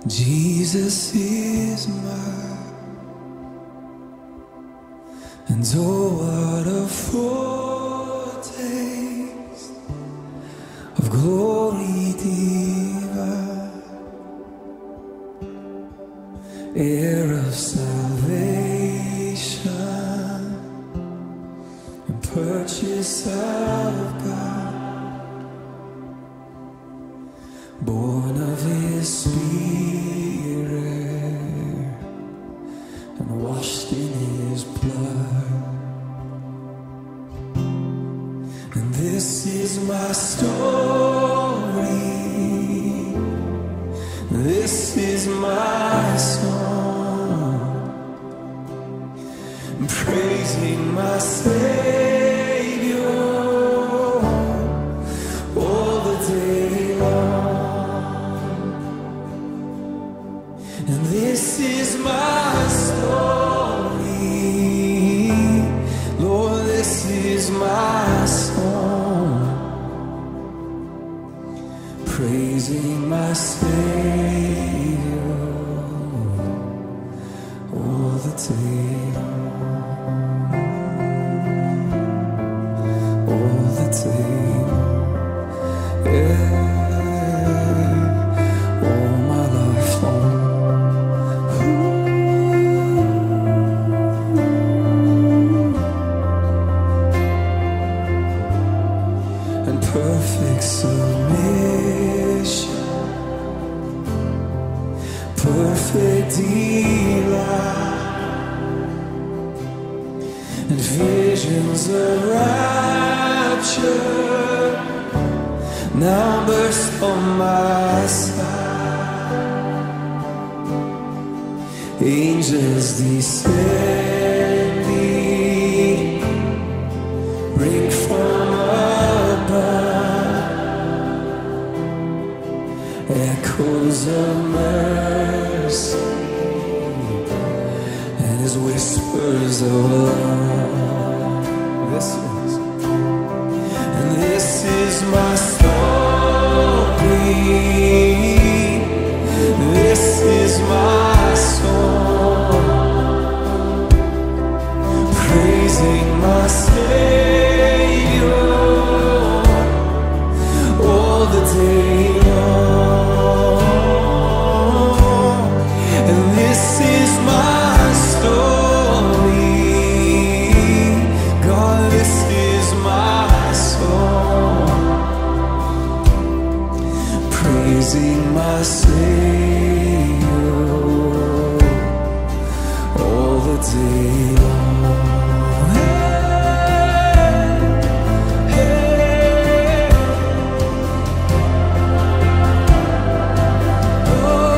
Jesus is mine, and oh, what a foretaste of glory divine, heir of salvation, and purchase of God, born of His Spirit and washed in His blood. And this is my story, this is my song, praising my Savior all the day long. And this is my story, Lord, this is my song, praising my Savior all the day long, all the day long, yeah, all my life long. Perfect submission, perfect delight, and visions of rapture now burst on my side. Angels descending, ring from echoes of mercy and His whispers of love. This is my story, this is my song, praising my Savior all the day long. Praising my Savior all the day long. Hey, hey. Oh,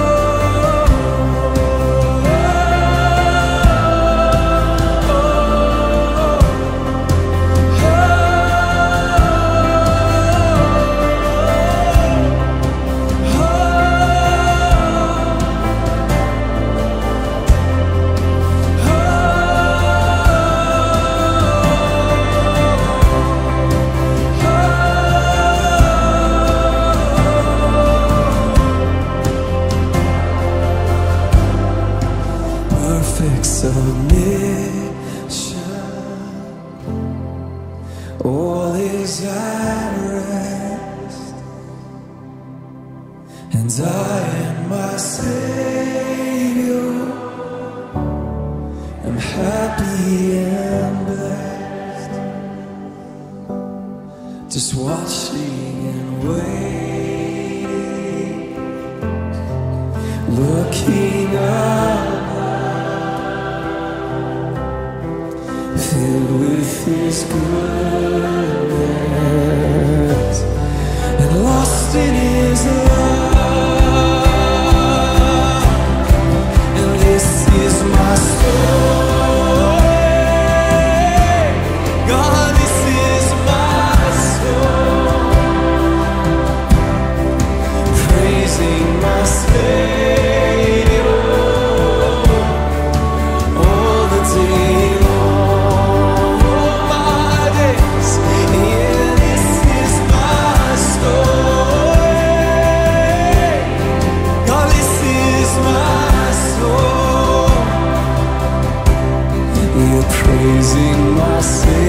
perfect submission, all is at rest, and I and my Savior am happy and blessed, just watching and waiting, looking up, filled with His goodness and lost in His love. And this is my story, God, this is my song, praising my Savior all the day long. My days, yeah, this is my story. praising my Savior